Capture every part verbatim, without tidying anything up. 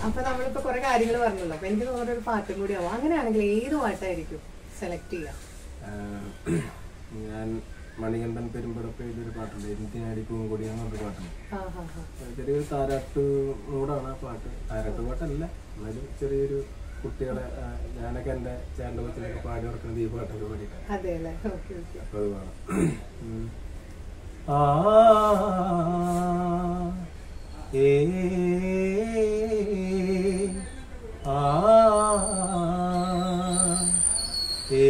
അപ്പൊ നമ്മളിപ്പോ കുറെ കാര്യങ്ങൾ പറഞ്ഞല്ലോ. അപ്പൊ എനിക്ക് തോന്നുന്ന ഒരു പാട്ടും കൂടി ആവും. അങ്ങനെയാണെങ്കിൽ ഏത് പാട്ടായിരിക്കും സെലക്ട് ചെയ്യാം? ഞാൻ മണികണ്ഠൻ പെരുമ്പടപ്പ് എഴുതിയൊരു പാട്ടുണ്ട്, എന്തിനാടി പൂങ്കൊടി എന്നൊരു പാട്ടുണ്ട്. ചെറിയൊരു താരാട്ട് മൂടാണ് ആ പാട്ട്. താരാട്ട് പാട്ടല്ല, എന്നാലും ചെറിയൊരു കുട്ടികളെ ഞാനൊക്കെ എന്റെ ചേട്ടന്റെ കൊച്ചിനൊക്കെ പാടി ഉറക്കുന്നത് ഈ പാട്ടൊക്കെ പാടിയിട്ടാണ്. അപ്പൊ അത് വേണം. ആ ഏ ആ ഏ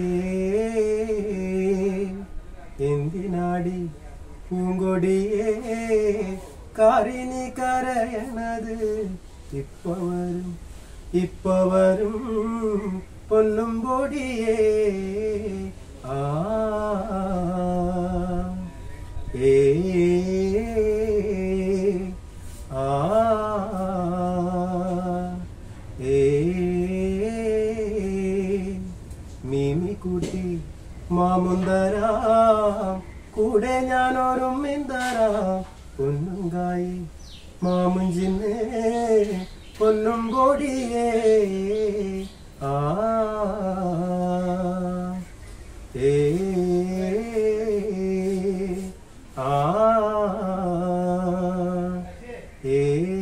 എന്തിനാടി പൂങ്കൊടിയേ കാരിനി കരയണത്, ഇപ്പൊ വരും ഇപ്പൊ വരും പൊല്ലും പൊടിയേ ആ ഏ ആ ഏ മിമിക്കുട്ടി മാമുന്തരാം കൂടെ ഞാനോരുമ്മിന്തരാം പൊന്നുങ്കായി മാമുഞ്ചിന്നേ പൊല്ലും പൊടിയേ ആ ഏ ആ ഏ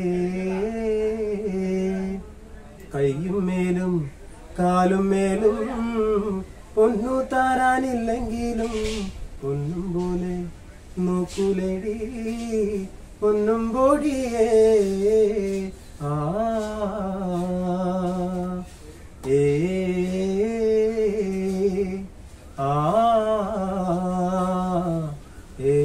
കയ്യും മേലും കാലും മേലും പൊന്നു താരാനില്ലെങ്കിലും പൊന്നും പോലെ നോക്കൂലേടി പൊന്നും പൊടിയേ ആ ഏ ആ ഏ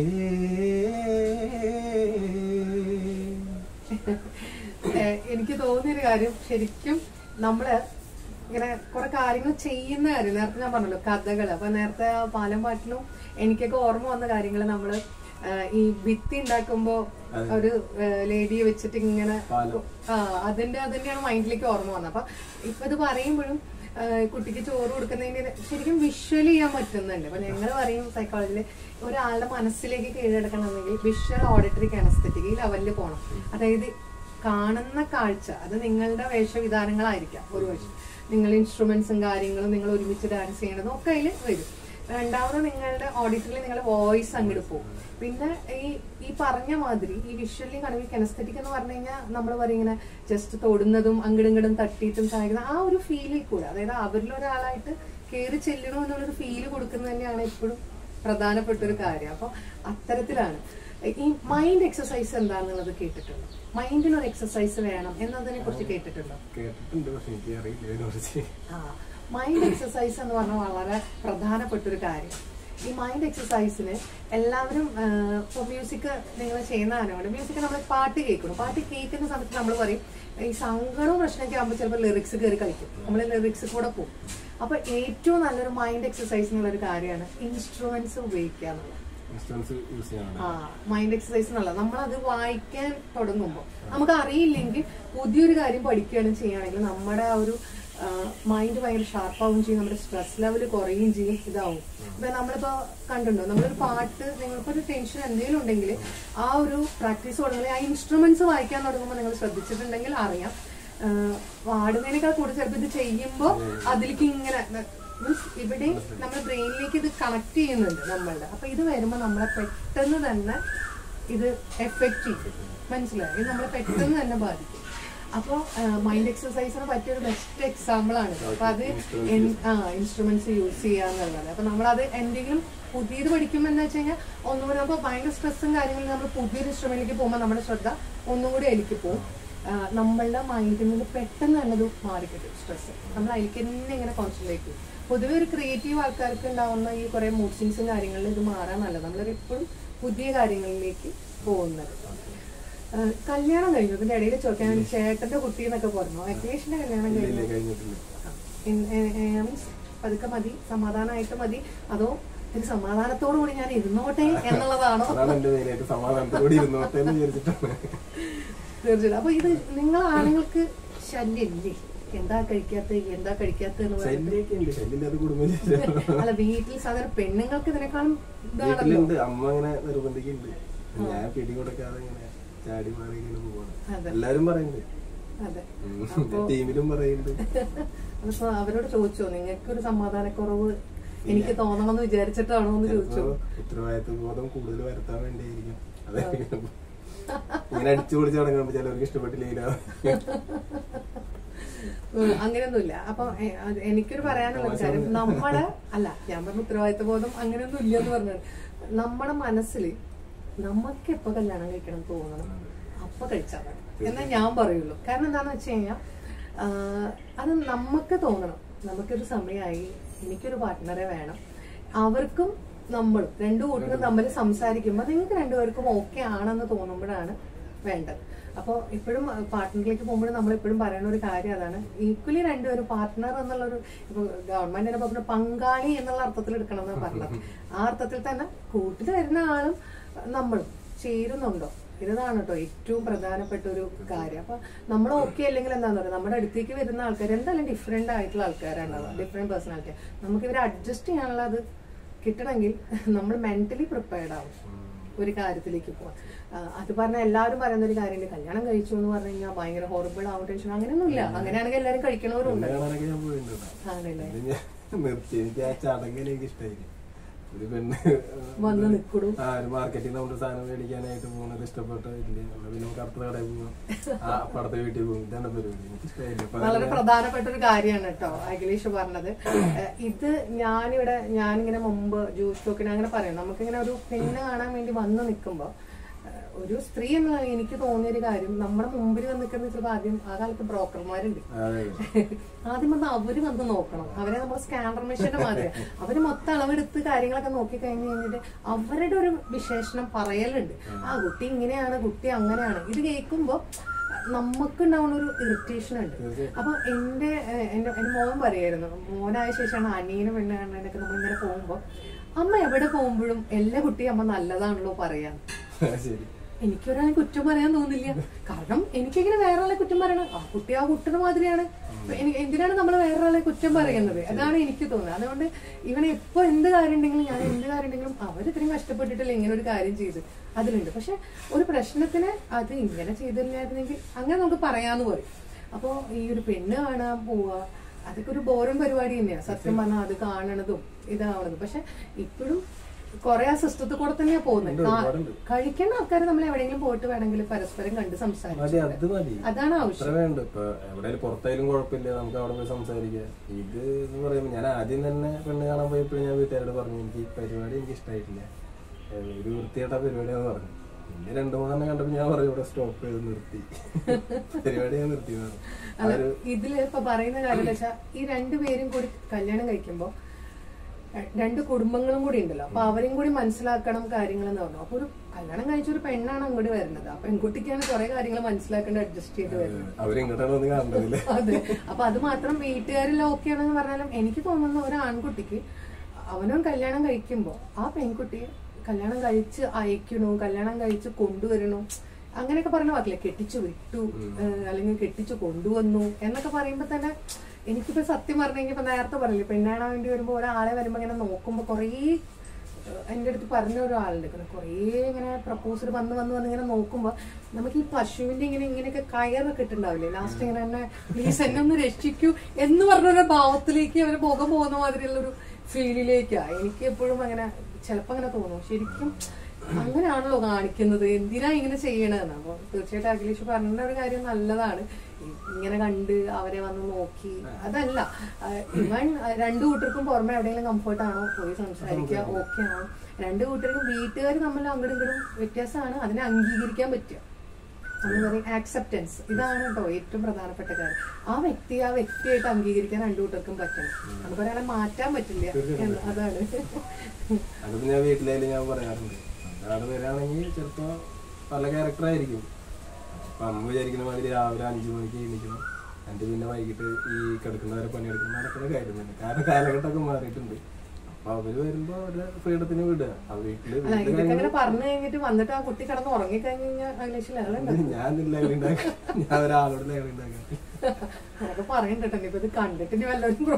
എനിക്ക് തോന്നിയൊരു കാര്യം, ശരിക്കും നമ്മള് ഇങ്ങനെ കുറെ കാര്യങ്ങൾ ചെയ്യുന്ന കാര്യം നേരത്തെ ഞാൻ പറഞ്ഞല്ലോ, കഥകള്. അപ്പൊ നേരത്തെ പാലം പാട്ടിലും എനിക്കൊക്കെ ഓർമ്മ വന്ന കാര്യങ്ങള്, നമ്മള് ഈ ഭിത്തി ഉണ്ടാക്കുമ്പോ ഒരു ലേഡിയെ വെച്ചിട്ട് ഇങ്ങനെ ആ അതിന്റെ അതിന്റെയാണ് മൈൻഡിലേക്ക് ഓർമ്മ വന്നത്. അപ്പൊ ഇപ്പൊ ഇത് പറയുമ്പോഴും കുട്ടിക്ക് ചോറ് കൊടുക്കുന്നതിന് ശരിക്കും വിഷ്വൽ ചെയ്യാൻ പറ്റുന്നുണ്ട്. അപ്പൊ ഞങ്ങൾ പറയും സൈക്കോളജിയില് ഒരാളുടെ മനസ്സിലേക്ക് കീഴടക്കണമെങ്കിൽ വിഷ്വൽ ഓഡിറ്ററി കനസ്തെറ്റിക് ഈ ലെവലിൽ പോകണം. അതായത് കാണുന്ന കാഴ്ച അത് നിങ്ങളുടെ വേഷവിധാനങ്ങളായിരിക്കാം, ഒരു വശം നിങ്ങൾ ഇൻസ്ട്രുമെന്റ്സും കാര്യങ്ങളും നിങ്ങൾ ഒരുമിച്ച് ഡാൻസ് ചെയ്യണതും ഒക്കെ അതിൽ വരും. രണ്ടാമത് നിങ്ങളുടെ ഓഡിറ്ററിൽ നിങ്ങളുടെ വോയിസ് അങ്ങോട്ട് പോകും. പിന്നെ ഈ ഈ പറഞ്ഞ മാതിരി ഈ വിഷ്വലി കണവി കനസ്തെറ്റിക് എന്ന് പറഞ്ഞു കഴിഞ്ഞാൽ നമ്മൾ പറയും ഇങ്ങനെ ജസ്റ്റ് തൊടുന്നതും അങ്ങടും ഇങ്ങടും തട്ടിയിട്ടും സഹായിക്കുന്ന ആ ഒരു ഫീലിൽ കൂടെ, അതായത് അവരിലൊരാളായിട്ട് കയറി ചെല്ലണോ എന്നുള്ളൊരു ഫീല് കൊടുക്കുന്നത് തന്നെയാണ് എപ്പോഴും പ്രധാനപ്പെട്ട ഒരു കാര്യം. അപ്പൊ അത്തരത്തിലാണ് ഈ മൈൻഡ് എക്സസൈസ് എന്താണെന്നുള്ളത് കേട്ടിട്ടുണ്ടോ? മൈൻഡിനൊരു എക്സസൈസ് വേണം എന്നതിനെ കുറിച്ച് കേട്ടിട്ടുണ്ടോ? ആ മൈൻഡ് എക്സസൈസ് എന്ന് പറഞ്ഞാൽ വളരെ പ്രധാനപ്പെട്ട ഒരു കാര്യം. ഈ മൈൻഡ് എക്സസൈസിന് എല്ലാവരും ഇപ്പോൾ മ്യൂസിക് നിങ്ങൾ ചെയ്യുന്ന ആനോട് മ്യൂസിക് നമ്മൾ പാട്ട് കേൾക്കണം. പാട്ട് കേൾക്കുന്ന സമയത്ത് നമ്മൾ പറയും ഈ സങ്കടവും പ്രശ്നമൊക്കെ ആകുമ്പോൾ ചിലപ്പോൾ ലിറിക്സ് കയറി കളിക്കും, നമ്മൾ ലിറിക്സ് കൂടെ പോകും. അപ്പൊ ഏറ്റവും നല്ലൊരു മൈൻഡ് എക്സസൈസ് എന്നുള്ളൊരു കാര്യമാണ് ഇൻസ്ട്രുമെന്റ്സ് ഉപയോഗിക്കുക എന്നുള്ളത്. ആ മൈൻഡ് എക്സസൈസ് എന്നുള്ള നമ്മളത് വായിക്കാൻ തുടങ്ങുമ്പോൾ നമുക്ക് അറിയില്ലെങ്കിൽ പുതിയൊരു കാര്യം പഠിക്കുകയാണ് ചെയ്യുകയാണെങ്കിൽ നമ്മുടെ ആ ഒരു മൈൻഡ് ഭയങ്കര ഷാർപ്പാവും ചെയ്യും, നമ്മുടെ സ്ട്രെസ് ലെവൽ കുറയുകയും ചെയ്യും, ഇതാവും. ഇപ്പൊ നമ്മളിപ്പോ കണ്ടിട്ടുണ്ടോ, നമ്മളൊരു പാട്ട് നിങ്ങൾക്കൊരു ഒരു ടെൻഷൻ എന്തെങ്കിലും ഉണ്ടെങ്കിൽ ആ ഒരു പ്രാക്ടീസ് തുടങ്ങുമ്പോൾ ആ ഇൻസ്ട്രുമെന്റ്സ് വായിക്കാൻ തുടങ്ങുമ്പോൾ നിങ്ങൾ ശ്രദ്ധിച്ചിട്ടുണ്ടെങ്കിൽ അറിയാം പാടുന്നതിനേക്കാൾ കൂടുതൽ ചിലപ്പോൾ ഇത് ചെയ്യുമ്പോൾ അതിലേക്ക് ഇങ്ങനെ മീൻസ് ഇവിടെ നമ്മുടെ ബ്രെയിനിലേക്ക് ഇത് കണക്ട് ചെയ്യുന്നുണ്ട് നമ്മളുടെ. അപ്പൊ ഇത് വരുമ്പോൾ നമ്മളെ പെട്ടെന്ന് തന്നെ ഇത് എഫക്റ്റ് ചെയ്യും, മനസ്സിലായി? ഇത് നമ്മളെ പെട്ടെന്ന് തന്നെ ബാധിക്കും. അപ്പോൾ മൈൻഡ് എക്സസൈസിന് പറ്റിയൊരു ബെസ്റ്റ് എക്സാമ്പിൾ ആണ്. അപ്പൊ അത് ആ ഇൻസ്ട്രുമെന്റ്സ് യൂസ് ചെയ്യാന്നുള്ളത്. അപ്പൊ നമ്മളത് എന്തെങ്കിലും പുതിയത് പഠിക്കുമ്പോൾ എന്താ വെച്ച് കഴിഞ്ഞാൽ ഒന്നുകൂടി നമുക്ക് ഭയങ്കര സ്ട്രെസ്സും കാര്യങ്ങളും നമ്മൾ പുതിയൊരു ഇൻസ്ട്രുമെന്റിലേക്ക് പോകുമ്പോൾ നമ്മുടെ ശ്രദ്ധ ഒന്നുകൂടി അതിലേക്ക് പോകും. നമ്മളുടെ മൈൻഡിൽ നിന്ന് പെട്ടെന്ന് തന്നെ അത് മാറിക്കിട്ടും സ്ട്രെസ്. നമ്മൾ അതിലേക്ക് തന്നെ ഇങ്ങനെ കോൺസെൻട്രേറ്റ് ചെയ്യും. പൊതുവെ ഒരു ക്രിയേറ്റീവ് ആൾക്കാർക്ക് ഉണ്ടാവുന്ന ഈ കുറെ മൂഡ് സ്വിങ്സും കാര്യങ്ങളിലും ഇത് മാറാൻ നല്ലത്. നമ്മളൊരു എപ്പോഴും പുതിയ കാര്യങ്ങളിലേക്ക് പോകുന്നത്. കല്യാണം കഴിഞ്ഞു, ഇതിന്റെ ഇടയിൽ ചോദിക്കാൻ ചേട്ടന്റെ കുട്ടി എന്നൊക്കെ പറഞ്ഞു, വെക്കേഷന്റെ കല്യാണം കഴിഞ്ഞു മീൻസ് പതുക്കെ മതി, സമാധാനമായിട്ട് മതി, അതോ ഒരു സമാധാനത്തോടു കൂടി ഞാൻ ഇരുന്നോട്ടെ എന്നുള്ളതാണോ? തീർച്ചയായിട്ടും. അപ്പൊ ഇത് നിങ്ങൾ ആണുങ്ങൾക്ക് ശല്യമില്ലേ? എന്താ കഴിക്കാത്ത എന്താ കഴിക്കാത്ത അല്ല, വീട്ടിൽ സാധാരണ പെണ്ണുങ്ങൾക്ക് ഇതിനേക്കാളും അമ്മ അങ്ങനെ നിർബന്ധിക്കുന്നുണ്ട്, ഞാൻ പിടികൊടുക്കാതെ ഇങ്ങനെ ചാടി മാറി ഇങ്ങനെ പോവാണ്. എല്ലാരും പറയുന്നത് അതെ, ടീമിലും പറയുന്നുണ്ട്. അതിപ്പോ അവരോട് ചോദിച്ചോ നിങ്ങൾക്കൊരു സമാധാനക്കുറവ് എനിക്ക് തോന്നണമെന്ന് വിചാരിച്ചിട്ടാണോ എന്ന് ചോദിച്ചു. ഉത്തരവാദിത്വ ബോധം കൂടുതൽ വരുത്താൻ വേണ്ടിയായിരിക്കും. അതെ, ഇങ്ങനെ അടിച്ചു പൊളിച്ച് തുടങ്ങുമ്പോ ചിലവർക്ക് ഇഷ്ടപ്പെട്ടില്ല. അങ്ങനെയൊന്നുമില്ല. അപ്പൊ എനിക്കൊരു പറയാനുള്ള കാര്യം, നമ്മളെ അല്ല ഞാൻ പറഞ്ഞ ഉത്തരവാദിത്വ ബോധം അങ്ങനെയൊന്നും ഇല്ല എന്ന് പറഞ്ഞത്, നമ്മുടെ മനസ്സിൽ നമുക്ക് എപ്പോ കല്യാണം കഴിക്കണം തോന്നണം അപ്പൊ കഴിച്ചാൽ മതി എന്നേ ഞാൻ പറയുള്ളൂ. കാരണം എന്താന്ന് വെച്ച് കഴിഞ്ഞാൽ അത് നമുക്ക് തോന്നണം, നമുക്കൊരു സമയമായി എനിക്കൊരു പാർട്ട്ണറെ വേണം, അവർക്കും നമ്മളും രണ്ടു കൂട്ടരും തമ്മിൽ സംസാരിക്കുമ്പോൾ നിങ്ങൾക്ക് രണ്ടുപേർക്കും ഓക്കെ ആണെന്ന് തോന്നുമ്പോഴാണ് വേണ്ടത്. അപ്പോൾ ഇപ്പോഴും പാർട്ട്ണറിലേക്ക് പോകുമ്പോഴും നമ്മൾ എപ്പോഴും പറയുന്ന ഒരു കാര്യം അതാണ്, ഈക്വലി രണ്ടുപേരും പാർട്ട്ണർ എന്നുള്ളൊരു ഇപ്പൊ ഗവൺമെന്റ് തന്നെ പറഞ്ഞ പങ്കാളി എന്നുള്ള അർത്ഥത്തിൽ എടുക്കണം എന്നാണ് പറഞ്ഞത്. ആ അർത്ഥത്തിൽ തന്നെ കൂട്ടിൽ വരുന്ന ആളും നമ്മളും ചേരുന്നുണ്ടോ, ഇതാണ് കേട്ടോ ഏറ്റവും പ്രധാനപ്പെട്ട ഒരു കാര്യം. അപ്പൊ നമ്മൾ ഓക്കെ അല്ലെങ്കിൽ എന്താന്ന് പറയുക, നമ്മുടെ അടുത്തേക്ക് വരുന്ന ആൾക്കാർ എന്തായാലും ഡിഫറെന്റ് ആയിട്ടുള്ള ആൾക്കാരുണ്ടാവുക, ഡിഫറെന്റ് പേഴ്സണാലിറ്റി. നമുക്ക് ഇവരെ അഡ്ജസ്റ്റ് ചെയ്യാനുള്ള അത് കിട്ടണമെങ്കിൽ നമ്മൾ മെന്റലി പ്രിപ്പയർഡ് ആവും ഒരു കാര്യത്തിലേക്ക് പോവാൻ. അത് പറഞ്ഞാൽ എല്ലാവരും പറയുന്ന ഒരു കാര്യമുണ്ട്, കല്യാണം കഴിച്ചു എന്ന് പറഞ്ഞു കഴിഞ്ഞാൽ ഭയങ്കര ഹോറിബിൾ ആവും, ടെൻഷൻ, അങ്ങനെയൊന്നുമില്ല. അങ്ങനെയാണെങ്കിൽ എല്ലാവരും കഴിക്കണവരുണ്ട്. ഒരു പെണ്ണ് വന്ന് നിൽക്കും മാർക്കറ്റിൽ നമ്മൾ സാധനം മേടിക്കാനായിട്ട് പോകുന്നത് ഇഷ്ടപ്പെട്ടില്ല, പിന്നെ കറുത്ത കടയിൽ പോകും, ആ പടത്തെ വീട്ടിൽ പോകും. ഇതാണ് പരിപാടി. എനിക്ക് ഇഷ്ടമായില്ല. വളരെ പ്രധാനപ്പെട്ട ഒരു കാര്യമാണ് കേട്ടോ അഖിലേഷ് പറഞ്ഞത്. ഇത് ഞാനിവിടെ ഞാനിങ്ങനെ മുമ്പ് ജ്യൂസ് ടോക്കിന് അങ്ങനെ പറയും, നമുക്കിങ്ങനെ ഒരു പെണ്ണ് കാണാൻ വേണ്ടി വന്ന് നിൽക്കുമ്പോ ഒരു സ്ത്രീ എന്ന് എനിക്ക് തോന്നിയൊരു കാര്യം, നമ്മുടെ മുമ്പിൽ വന്ന് നിൽക്കുന്ന ചിലപ്പോൾ ആദ്യം ആ കാലത്ത് ബ്രോക്കർമാരുണ്ട്, ആദ്യം വന്ന് അവര് വന്ന് നോക്കണം. അവരെ നമ്മൾ സ്കാനർ മെഷീന്റെ മാതിരി അവര് മൊത്തം അളവെടുത്ത് കാര്യങ്ങളൊക്കെ നോക്കി കഴിഞ്ഞ് കഴിഞ്ഞിട്ട് അവരുടെ ഒരു വിശേഷണം പറയലുണ്ട്. ആ കുട്ടി ഇങ്ങനെയാണ്, കുട്ടി അങ്ങനെയാണ്. ഇത് കേൾക്കുമ്പോ നമുക്കുണ്ടാവുന്ന ഒരു ഇറിറ്റേഷൻ ഉണ്ട്. അപ്പൊ എന്റെ എന്റെ എന്റെ മോൻ പറയായിരുന്നു, മോനായ ശേഷമാണ് അനിയനും പെണ്ണ് കാണാനൊക്കെ നമ്മളിങ്ങനെ പോകുമ്പോ, അമ്മ എവിടെ പോകുമ്പോഴും എല്ലാ കുട്ടിയും അമ്മ നല്ലതാണല്ലോ പറയാൻ. എനിക്കൊരാളെ കുറ്റം പറയാൻ തോന്നില്ല, കാരണം എനിക്കിങ്ങനെ വേറൊരാളെ കുറ്റം പറയണം. ആ കുട്ടി ആ കുട്ടിയുടെ മാതിരിയാണ്, എന്തിനാണ് നമ്മൾ വേറൊരാളെ കുറ്റം പറയുന്നത്? അതാണ് എനിക്ക് തോന്നുന്നത്. അതുകൊണ്ട് ഇവനെ എപ്പോ എന്ത് കാര്യം ഉണ്ടെങ്കിലും ഞാൻ എന്ത് കാര്യം ഉണ്ടെങ്കിലും അവർ ഇത്രയും കഷ്ടപ്പെട്ടിട്ടില്ല ഇങ്ങനെ ഒരു കാര്യം ചെയ്ത് അതിലുണ്ട്. പക്ഷെ ഒരു പ്രശ്നത്തിന് അത് ഇങ്ങനെ ചെയ്തില്ലായിരുന്നെങ്കിൽ അങ്ങനെ നമുക്ക് പറയാന്ന് പറയും. അപ്പൊ ഈ ഒരു പെണ്ണ് കാണാൻ പോവുക അതൊക്കെ ഒരു ബോറും പരിപാടി തന്നെയാണ് സത്യം പറഞ്ഞാൽ, അത് കാണണതും ഇതാവണതും. പക്ഷെ ഇപ്പോഴും കൊറേ ആ സിസ്റ്റത്തിൽ കൂടെ തന്നെയാ പോകുന്നത്. കഴിക്കേണ്ട ആൾക്കാർ നമ്മൾ എവിടെയെങ്കിലും പോയിട്ട് വേണമെങ്കിൽ പരസ്പരം കണ്ട് സംസാരിക്കും, അതാണ് ആവശ്യം. ഇപ്പൊ എവിടെയും പുറത്തായാലും കുഴപ്പമില്ല, നമുക്ക് അവിടെ പോയി സംസാരിക്കാം. ഇത് എന്ന് പറയുമ്പോൾ ഞാൻ ആദ്യം തന്നെ പെണ്ണ് കാണാൻ പോയപ്പോഴും ഞാൻ വീട്ടുകാരോട് പറഞ്ഞു, എനിക്ക് ഈ പരിപാടി എനിക്ക് ഇഷ്ടമായിട്ടില്ല, ഒരു വൃത്തിയായിട്ട പരിപാടിയാന്ന് പറഞ്ഞു. പിന്നെ രണ്ടു മൂന്നെണ്ണം കണ്ടപ്പോ ഞാൻ പറഞ്ഞു ഇവിടെ സ്റ്റോപ്പ് ചെയ്ത് നിർത്തി, പരിപാടി ഞാൻ നിർത്തി. ഇതില് ഇപ്പൊ പറയുന്ന കാര്യം വെച്ചാൽ ഈ രണ്ടുപേരും കൂടി കല്യാണം കഴിക്കുമ്പോ രണ്ട് കുടുംബങ്ങളും കൂടി ഉണ്ടല്ലോ, അപ്പൊ അവരും കൂടി മനസ്സിലാക്കണം കാര്യങ്ങൾ എന്ന് പറഞ്ഞു. അപ്പൊ ഒരു കല്യാണം കഴിച്ചൊരു പെണ്ണാണ് അങ്ങോട്ട് വരുന്നത്, ആ പെൺകുട്ടിക്കാണ് കുറെ കാര്യങ്ങൾ മനസ്സിലാക്കേണ്ട, അഡ്ജസ്റ്റ് ചെയ്ത് വരുന്നത്. അതെ, അപ്പൊ അത് മാത്രം വീട്ടുകാരെല്ലാം ഓക്കെ ആണെന്ന് പറഞ്ഞാലും എനിക്ക് തോന്നുന്ന ഒരു ആൺകുട്ടിക്ക് അവനും കല്യാണം കഴിക്കുമ്പോ ആ പെൺകുട്ടിയെ കല്യാണം കഴിച്ച് അയക്കണു, കല്യാണം കഴിച്ച് കൊണ്ടുവരണു, അങ്ങനെയൊക്കെ പറഞ്ഞ വാക്കില്ല, കെട്ടിച്ചു വിട്ടു അല്ലെങ്കിൽ കെട്ടിച്ചു കൊണ്ടുവന്നു എന്നൊക്കെ പറയുമ്പോ തന്നെ എനിക്കിപ്പോ സത്യം പറഞ്ഞെങ്കിൽ ഇപ്പൊ നേരത്തെ പറഞ്ഞില്ല, പെണ്ണാണാൻ വേണ്ടി വരുമ്പോ ഒരാളെ വരുമ്പോ ഇങ്ങനെ നോക്കുമ്പോ കൊറേ എന്റെ അടുത്ത് പറഞ്ഞ ഒരാളുണ്ട്, കൊറേ ഇങ്ങനെ പ്രപ്പോസൽ വന്ന് വന്ന് വന്ന് ഇങ്ങനെ നോക്കുമ്പോ നമുക്ക് ഈ പശുവിന്റെ ഇങ്ങനെ ഇങ്ങനെയൊക്കെ കയറൊക്കെ ഇട്ടുണ്ടാവില്ലേ, ലാസ്റ്റ് ഇങ്ങനെ തന്നെ പ്ലീസ് എന്നെ ഒന്ന് രക്ഷിക്കൂ എന്ന് പറഞ്ഞൊരു ഭാവത്തിലേക്ക് അവര് മുഖം പോകുന്ന മാതിരിയുള്ള ഒരു ഫീലിലേക്കാ എനിക്ക് എപ്പോഴും അങ്ങനെ ചിലപ്പോ അങ്ങനെ തോന്നും. ശരിക്കും അങ്ങനെയാണല്ലോ കാണിക്കുന്നത്, എന്തിനാ ഇങ്ങനെ ചെയ്യണതെന്ന്. അപ്പൊ തീർച്ചയായിട്ടും അഖിലേഷ് പറഞ്ഞ ഒരു കാര്യം നല്ലതാണ്, ഇങ്ങനെ കണ്ട് അവരെ വന്ന് നോക്കി അതല്ല. ഇവൻ രണ്ടു കൂട്ടർക്കും പുറമെ എവിടെയെങ്കിലും കംഫർട്ടാണോ പോയി സംസാരിക്കുക, ഓക്കെ ആണോ, രണ്ടു കൂട്ടർക്കും വീട്ടുകാർ തമ്മിൽ അങ്ങോട്ടും ഇങ്ങോട്ടും വ്യത്യാസമാണ്, അതിനെ അംഗീകരിക്കാൻ പറ്റുക, നമ്മൾ പറയും ആക്സെപ്റ്റൻസ്. ഇതാണ് കേട്ടോ ഏറ്റവും പ്രധാനപ്പെട്ട കാര്യം. ആ വ്യക്തി ആ വ്യക്തിയായിട്ട് അംഗീകരിക്കാൻ രണ്ടു കൂട്ടർക്കും പറ്റണം, നമുക്ക് ഒരാളെ മാറ്റാൻ പറ്റില്ല. അതാണ് അത് ഞാൻ വീട്ടിലായാലും ഞാൻ പറയാറുണ്ട്, ഒരാൾ വരാണെങ്കിൽ ചിലപ്പോ പല ക്യാരക്ടറായിരിക്കും. അപ്പൊ അമ്മ വിചാരിക്കുന്ന മാതിരി രാവിലെ അഞ്ചു മണിക്ക് എണീക്കണം, എന്നിട്ട് പിന്നെ വൈകിട്ട് ഈ കിടക്കുന്നവരെ പണിയെടുക്കുന്ന നടക്കുന്ന കാര്യം തന്നെ. കാരണം കാലഘട്ടമൊക്കെ മാറിയിട്ടുണ്ട്. അപ്പൊ അവര് വരുമ്പോ അവരുടെ ഫ്രീഡത്തിന് വിടുക. ആ വീട്ടില് പറഞ്ഞു കഴിഞ്ഞിട്ട് വന്നിട്ട് ആ കുട്ടി കിടന്ന് ഉറങ്ങി കഴിഞ്ഞാൽ ഞാൻ ലഹരി ഉണ്ടാക്കാം, ഞാൻ ഒരാളോട് ലഹരി ഉണ്ടാക്കാം അതൊക്കെ പറയണ്ടോ. ഇപ്പൊ ഇത് കണ്ടിട്ട് വല്ലവരും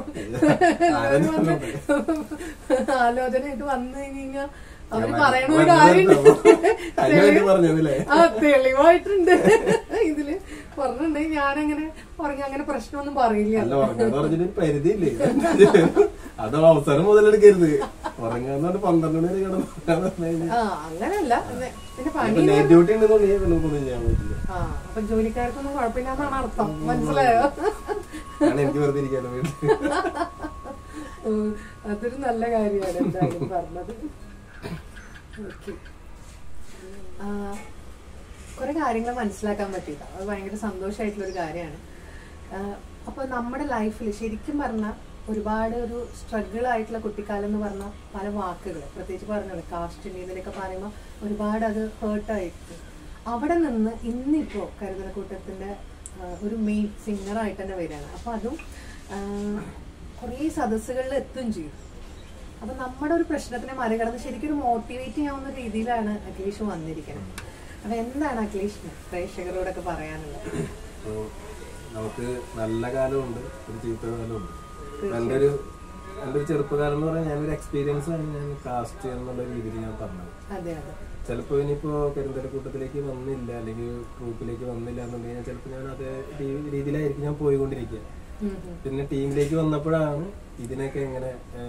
ആലോചനയായിട്ട് വന്നു കഴിഞ്ഞാൽ അവര് പറയണ ഒരു കാര്യം ആ തെളിവായിട്ടുണ്ട് ഇതില്. പറഞ്ഞിട്ടുണ്ടെങ്കിൽ ഞാനങ്ങനെ ഉറങ്ങി അങ്ങനെ പ്രശ്നമൊന്നും പറയില്ല. അല്ല ഉറങ്ങാന്ന് പറഞ്ഞിട്ട് പരിധിയില്ലേ, അത് അവസരം മുതലെടുക്കരുത്. ഉറങ്ങാന്ന് പന്ത്രണ്ട് മണി വരെ കിടന്നു. ആ അങ്ങനല്ല, പിന്നെ പണി നൈറ്റ് ഡ്യൂട്ടി ഉണ്ടെന്നുണ്ടെങ്കിൽ നമുക്കൊന്നും ചെയ്യാൻ പറ്റില്ല. ആ അപ്പൊ ജോലിക്കാർക്കൊന്നും കുഴപ്പമില്ലാന്നാണ് അർത്ഥം, മനസ്സിലായോ? എനിക്ക് വെറുതെ ഇരിക്കാനോ വീട്ടിൽ. അതൊരു നല്ല കാര്യമാണ് എന്തായാലും പറഞ്ഞത്. ഓക്കെ, കുറെ കാര്യങ്ങൾ മനസ്സിലാക്കാൻ പറ്റിയില്ല, അത് ഭയങ്കര സന്തോഷമായിട്ടുള്ളൊരു കാര്യമാണ്. അപ്പൊ നമ്മുടെ ലൈഫിൽ ശരിക്കും പറഞ്ഞാൽ ഒരുപാട് ഒരു സ്ട്രഗിൾ ആയിട്ടുള്ള കുട്ടിക്കാലം എന്ന് പറഞ്ഞാൽ പല വാക്കുകൾ, പ്രത്യേകിച്ച് പറഞ്ഞല്ലോ കാസ്റ്റിന് ഇതിലൊക്കെ പറയുമ്പോൾ ഒരുപാട് അത് ഹേർട്ടായിട്ട്, അവിടെ നിന്ന് ഇന്നിപ്പോൾ കരുതലക്കൂട്ടത്തിൻ്റെ ഒരു മെയിൻ സിംഗറായിട്ട് തന്നെ വരികയാണ്. അപ്പം അതും കുറേ സദസ്സുകളിൽ എത്തുകയും ചെയ്യും. അപ്പം നമ്മുടെ ഒരു പ്രശ്നത്തിനെ മറികടന്ന് ശരിക്കും ഒരു മോട്ടിവേറ്റ് ചെയ്യാവുന്ന രീതിയിലാണ് അഖിലേഷ് വന്നിരിക്കുന്നത്. അപ്പം എന്താണ് അഖിലേഷിന് പ്രേക്ഷകരോടൊക്കെ പറയാനുള്ളത്? നമുക്ക് നല്ല കാലമുണ്ട്, ഒരു ചീത്ത കാലമുണ്ട്. എൻ്റെ ഒരു എൻ്റെ ഒരു ചെറുപ്പകാലം എന്ന് പറഞ്ഞാൽ ഞാനൊരു എക്സ്പീരിയൻസ് ആണ് ഞാൻ കാസ്റ്റ് എന്നുള്ള രീതിയിൽ ഞാൻ പറഞ്ഞത്. അതെ അതെ. ചിലപ്പോൾ ഇനിയിപ്പോ കരുന്തലക്കൂട്ടത്തിലേക്ക് വന്നില്ല അല്ലെങ്കിൽ ട്രൂപ്പിലേക്ക് വന്നില്ല എന്നുണ്ടെങ്കിൽ ചിലപ്പോൾ ഞാൻ അതേ രീതിയിലായിരിക്കും ഞാൻ പോയിക്കൊണ്ടിരിക്കുക. പിന്നെ ടീമിലേക്ക് വന്നപ്പോഴാണ് ഇതിനൊക്കെ എങ്ങനെ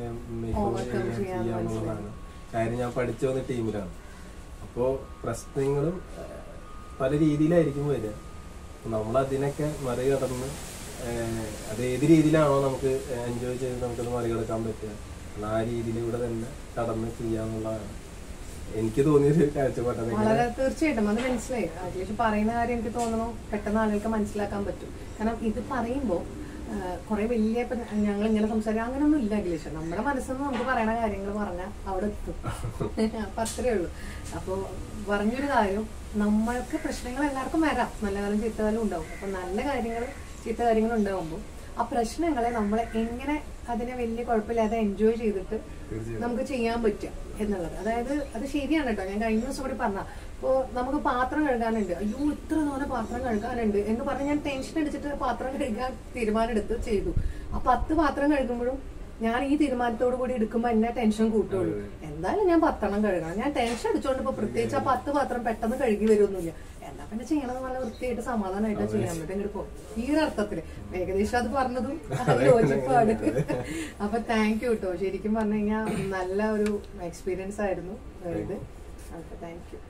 ചെയ്യാന്നുള്ളതാണ് കാര്യം. ഞാൻ പഠിച്ചു വന്ന ടീമിലാണ്. അപ്പോൾ പ്രശ്നങ്ങളും പല രീതിയിലായിരിക്കും വരിക. നമ്മൾ അതിനൊക്കെ മറികടന്ന് അത് ഏത് രീതിയിലാണോ നമുക്ക് എൻജോയ് ചെയ്ത് നമുക്കത് മറികടക്കാൻ പറ്റുക, ആ രീതിയിലൂടെ തന്നെ കടന്ന് ചെയ്യാന്നുള്ളതാണ് എനിക്ക് തോന്നിയൊരു കാഴ്ചപ്പാട്. വളരെ തീർച്ചയായിട്ടും അത് മനസ്സിലായി. അഖിലേഷ് പറയുന്ന കാര്യം എനിക്ക് തോന്നുന്നു പെട്ടെന്ന് ആളുകൾക്ക് മനസ്സിലാക്കാൻ പറ്റും. കാരണം ഇത് പറയുമ്പോൾ കുറെ വലിയ ഇപ്പൊ ഞങ്ങൾ ഇങ്ങനെ സംസാരിക്കാം അങ്ങനെയൊന്നും ഇല്ല അഖിലേഷ്. നമ്മുടെ മനസ്സിൽ നിന്ന് നമുക്ക് പറയുന്ന കാര്യങ്ങൾ പറഞ്ഞാൽ അവിടെ എത്തും. അപ്പൊ അത്രേ ഉള്ളൂ. അപ്പോൾ പറഞ്ഞൊരു കാര്യം, നമ്മൾക്ക് പ്രശ്നങ്ങൾ എല്ലാവർക്കും വരാം, നല്ല കാലം ചീത്ത കാലം ഉണ്ടാവും. അപ്പൊ നല്ല കാര്യങ്ങൾ ചീത്ത കാര്യങ്ങൾ ഉണ്ടാവുമ്പോൾ ആ പ്രശ്നങ്ങളെ നമ്മൾ എങ്ങനെ അതിനെ വലിയ കുഴപ്പമില്ലാതെ എൻജോയ് ചെയ്തിട്ട് നമുക്ക് ചെയ്യാൻ പറ്റുക എന്നുള്ളത്. അതായത് അത് ശരിയാണ് കേട്ടോ. ഞാൻ കഴിഞ്ഞ ദിവസം കൂടി പറഞ്ഞ ഇപ്പോൾ നമുക്ക് പാത്രം കഴുകാനുണ്ട്, അയ്യോ ഇത്ര തോന്നെ പാത്രം കഴുകാനുണ്ട് എന്ന് പറഞ്ഞ് ഞാൻ ടെൻഷൻ അടിച്ചിട്ട് പാത്രം കഴുകാൻ തീരുമാനം എടുത്ത് ചെയ്തു. ആ പത്ത് പാത്രം കഴുകുമ്പോഴും ഞാൻ ഈ തീരുമാനത്തോടു കൂടി എടുക്കുമ്പോൾ എന്നെ ടെൻഷൻ കൂട്ടുള്ളൂ. എന്തായാലും ഞാൻ പത്തെണ്ണം കഴുകണം. ഞാൻ ടെൻഷൻ അടിച്ചോണ്ട് ഇപ്പൊ പ്രത്യേകിച്ച് ആ പത്ത് പാത്രം പെട്ടെന്ന് കഴുകി വരുമൊന്നുമില്ല. എന്താ പിന്നെ ചെയ്യണത് നല്ല വൃത്തിയായിട്ട് സമാധാനമായിട്ട് ചെയ്യാൻ പറ്റും. ഇങ്ങോട്ട് പോകും ഈ ഒരു അർത്ഥത്തില് ഏകദേശം അത് പറഞ്ഞതും യോജിപ്പാണ്. അപ്പൊ താങ്ക് യു കേട്ടോ. ശരിക്കും പറഞ്ഞു കഴിഞ്ഞാൽ നല്ല ഒരു എക്സ്പീരിയൻസ് ആയിരുന്നു ഇത്. Okay, thank you.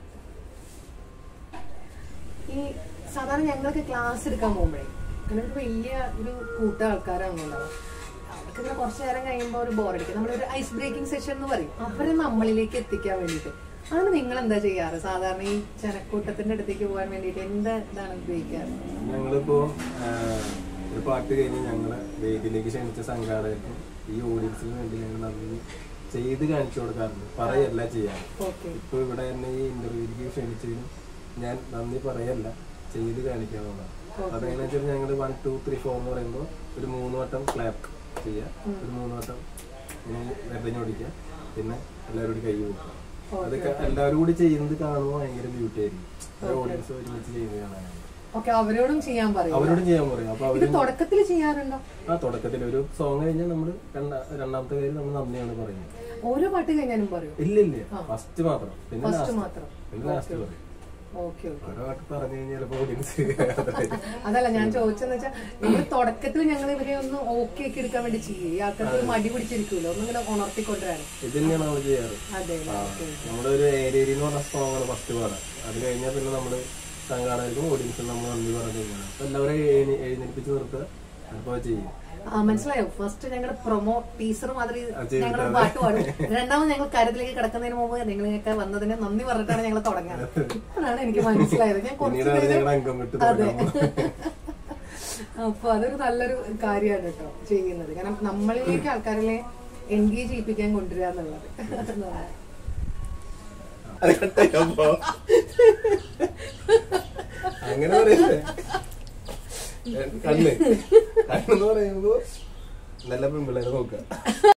ഈ സാധാരണ ഞങ്ങൾക്ക് ക്ലാസ് എടുക്കാൻ പോകുമ്പോഴേ അങ്ങനെ വലിയ ഒരു കൂട്ട ആൾക്കാരാണുണ്ടാവുക. അവർക്ക് കുറച്ചു നേരം കഴിയുമ്പോൾ ഒരു ബോറടിക്കും. നമ്മളൊരു ഐസ് ബ്രേക്കിംഗ് സെഷൻ എന്ന് പറയും, അവരെ നമ്മളിലേക്ക് എത്തിക്കാൻ വേണ്ടിയിട്ട്. അതിന് നിങ്ങൾ എന്താ ചെയ്യാറ് സാധാരണ ഈ ജനക്കൂട്ടത്തിന്റെ അടുത്തേക്ക് പോകാൻ വേണ്ടിയിട്ട്? എന്താ ഇതാണ് ഉപയോഗിക്കാറ്? ഞങ്ങളിപ്പോ ഒരു പാട്ട് കഴിഞ്ഞ് ഞങ്ങളെ വേദിയിലേക്ക് ക്ഷണിച്ച സംഘാടകർക്കും ഈ ഓഡിയൻസിന് വേണ്ടി ഞങ്ങൾ നന്ദി ചെയ്ത് കാണിച്ചു കൊടുക്കാറുണ്ട്, പറയല്ല ചെയ്യാറ്. ഇപ്പൊ ഇവിടെ തന്നെ ഈ ഇന്റർവ്യൂക്ക് ക്ഷണിച്ചതിനും ഞാൻ നന്ദി പറയല്ല ചെയ്ത് കാണിക്കാവുന്നതാണ്. അതെങ്ങനെ വെച്ചാൽ ഞങ്ങൾ വൺ ടു ത്രീ ഫോർ എന്ന് പറയുമ്പോൾ ഒരു മൂന്ന് വട്ടം ക്ലാപ്പ് ചെയ്യുക, ഒരു മൂന്ന് വട്ടം വെറുതെഞ്ഞോടിക്കുക, പിന്നെ എല്ലാവരും കൂടി കൈ കൊടുക്കുക. അതൊക്കെ എല്ലാവരും കൂടി ചെയ്യുന്നത് കാണുമ്പോൾ ഭയങ്കര ബ്യൂട്ടി ആയിരിക്കും. ഓഡിയൻസ് ഒരുമിച്ച് ചെയ്യുന്നത് കാണാനാണ്. അവരോടും ചെയ്യാൻ പറയും അവരോടും ചെയ്യാൻ പറയും. അപ്പൊ അവര് തുടക്കത്തിൽ ചെയ്യാറുണ്ടോ? ആ തുടക്കത്തിൽ ഒരു സോങ് കഴിഞ്ഞാൽ നമ്മള് രണ്ടാമത്തെ കാര്യം നമ്മൾ നന്ദിയാണ് പറയുന്നത്. ഓരോ പാട്ട് കഴിഞ്ഞാലും പറയും? ഇല്ല ഇല്ല, ഫസ്റ്റ് മാത്രം, പിന്നെ പിന്നെ ലാസ്റ്റ് പറയും. അതല്ല ഞാൻ ചോദിച്ചെന്ന് വെച്ചാൽ നിങ്ങൾ തുടക്കത്തിൽ ഞങ്ങൾ ഇവരെ ഒന്ന് ഓക്കെ ആക്കി എടുക്കാൻ വേണ്ടി ചെയ്യും. ഈ ആൾക്കാർക്ക് മടി പിടിച്ചിരിക്കുമല്ലോ, ഒന്നിങ്ങനെ ഉണർത്തിക്കൊണ്ടുവരാൻ. ഇത് തന്നെയാണ് നമ്മൾ ചെയ്യാറ്. നമ്മുടെ ഒരു ഏരിയ എന്ന് പറഞ്ഞ സോങ്ങാണ് ഫസ്റ്റ് പാടാം. അത് കഴിഞ്ഞാൽ പിന്നെ നമ്മള് സംഘാടകർക്കും ഓഡിയൻസും നമ്മൾ നന്ദി പറഞ്ഞു കഴിഞ്ഞാൽ അപ്പൊ എല്ലാവരും എഴുന്നേൽപ്പിച്ച് നിർത്തുക, അപ്പൊ ചെയ്യും. ആ മനസ്സിലായോ? ഫസ്റ്റ് ഞങ്ങൾ പ്രൊമോ ടീസർ മാതിരി ഞങ്ങൾ പാട്ട് പാടും. രണ്ടാമത് ഞങ്ങൾ കാര്യത്തിലേക്ക് കിടക്കുന്നതിന് മുമ്പ് നിങ്ങളൊക്കെ വന്നതിന് നന്ദി പറഞ്ഞിട്ടാണ് ഞങ്ങൾ തുടങ്ങാറ്. ഇപ്പോഴാണ് എനിക്ക് മനസ്സിലായത്. ഞാൻ കുറച്ച് അതെ. അപ്പൊ അതൊരു നല്ലൊരു കാര്യമാണ് കേട്ടോ ചെയ്യുന്നത്. കാരണം നമ്മളിലേക്ക് ആൾക്കാരെ എൻഗേജ് ചെയ്യിപ്പിക്കാൻ കൊണ്ടുവരിക എന്നുള്ളത്. അങ്ങനെ പറയല്ലേ? കണ്ണ് കണ്ണെന്ന് പറയുമ്പോ നല്ല പെൺപിള്ളേരെ നോക്കുക.